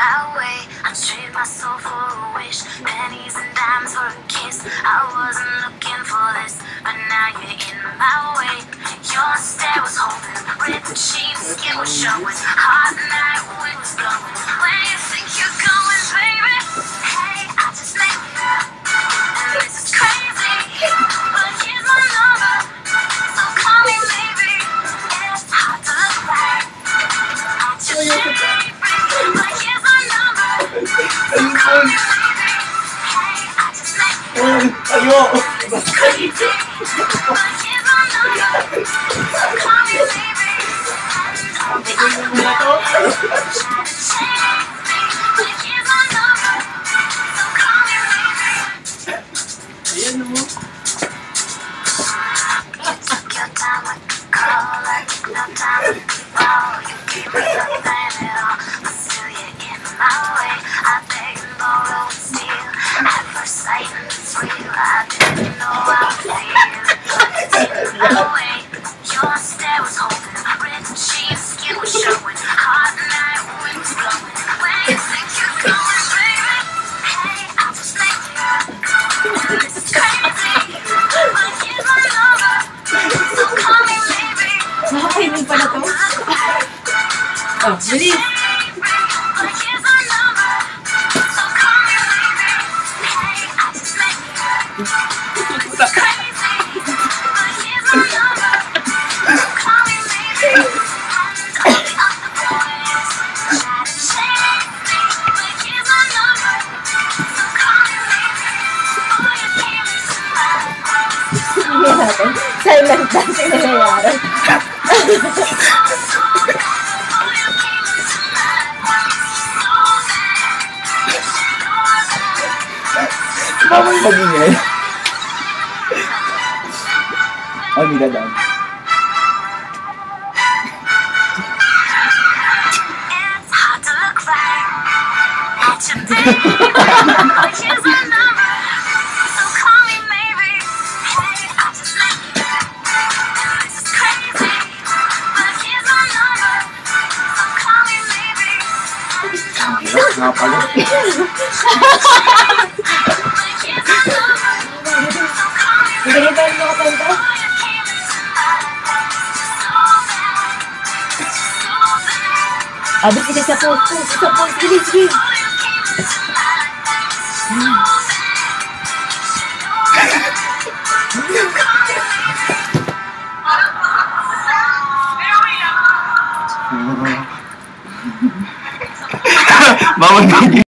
my way. I trade my soul for a wish, pennies and dimes for a kiss. I wasn't looking for this, but now you're in my way. Your stare was holding, ripped jeans, skin was showing. Hot night, wind was blowing. Where do you think you're going, baby? Hey, I just met you, and this is crazy, but here's my number, so call me maybe. It's hard to look back at your shade, but here's my number, so call me maybe. Hey, I just met you, and this is crazy, but here's my number, so call me maybe. And on the other way, try to change me, but here's my number, so call me maybe. Ayan mo. You took your time with the call, like no time to be wrong. You gave me nothing at all, but still you're in my way. I beg and borrow and steal, at first sight and it's real. I didn't know how to feel, but it's in my way. Your stare was holding, ripped jeans, skin was showing. Hot night, wind was blowing. Where you think you're going, baby? Hey, I just met you, and this is crazy, but here's my number, so call me maybe. Nakakainig pala to. Oh, bilis. But here's my number, so call me maybe. Hey, I just met you, this is crazy, but here's my number, so call me maybe. And all the other boys try to change me, but here's my number, so call me maybe. Boy, you came into my life. Sige natin. Silent dancing na nangyayari. Bawal magingay. Ay, hindi na lang. It's hard to look back at your day, but here's my number, so call me maybe. Hey, I just met you, and this is crazy, but here's my number, so call me maybe. Nga pala. But here's my number, so call me maybe. Hindi ba mo kanta? Boy, you came into my life so bad, so bad. Abis isa sa post. Isa post. Bilis, bilis. Bawal magingay.